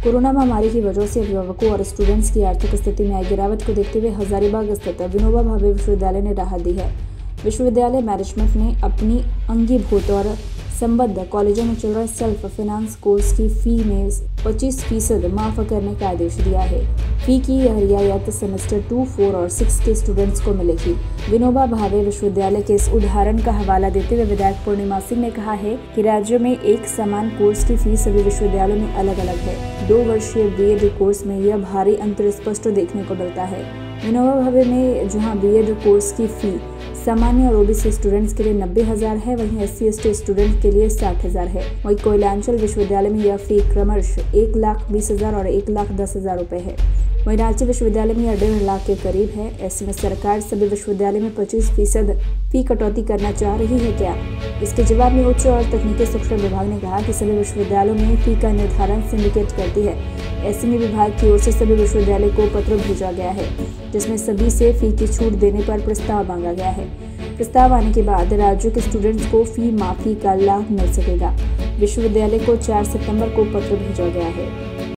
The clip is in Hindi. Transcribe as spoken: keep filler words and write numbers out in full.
कोरोना महामारी की वजह से अभिभावकों और स्टूडेंट्स की आर्थिक स्थिति में आई गिरावट को देखते हुए हजारीबाग स्थित विनोबा भावे विश्वविद्यालय ने राहत दी है। विश्वविद्यालय मैनेजमेंट ने अपनी अंगीभूत और संबद्ध कॉलेजों में चल रहे सेल्फ फाइनेंस कोर्स की फी में पच्चीस फीसद माफ करने का आदेश दिया है। फी की यह रियायत सेमेस्टर टू, फोर और सिक्स के स्टूडेंट्स को मिलेगी। विनोबा भावे विश्वविद्यालय के इस उदाहरण का हवाला देते हुए विधायक पूर्णिमा सिंह ने कहा है कि राज्य में एक समान कोर्स की फीस सभी विश्वविद्यालयों में अलग अलग है। दो वर्षीय बीएड कोर्स में यह भारी अंतर स्पष्ट देखने को मिलता है। विनोबा भावे में जहां बीएड कोर्स की फी सामान्य और ओबीसी स्टूडेंट्स के लिए नब्बे हजार है, वहीं S C S T student के लिए साठ हजार है। वहीं कोयलांचल विश्वविद्यालय में यह फी क्रमशः एक लाख बीस हजार और एक लाख दस हजार रुपए है। वहीं रांची विश्वविद्यालय में यह डेढ़ लाख के करीब है। ऐसे में सरकार सभी विश्वविद्यालय में पच्चीस फीसद फी कटौती करना चाह रही है क्या? इसके जवाब में उच्च और तकनीकी शिक्षा विभाग ने कहा कि सभी विश्वविद्यालयों में फी का निर्धारण सिंडिकेट करती है। ऐसे में विभाग की ओर से सभी विश्वविद्यालय को पत्र भेजा गया है, जिसमें सभी से फी की छूट देने पर प्रस्ताव मांगा गया है। प्रस्ताव आने के बाद राज्यों के स्टूडेंट्स को फी माफी का लाभ मिल सकेगा। विश्वविद्यालय को चार सितंबर को पत्र भेजा गया है।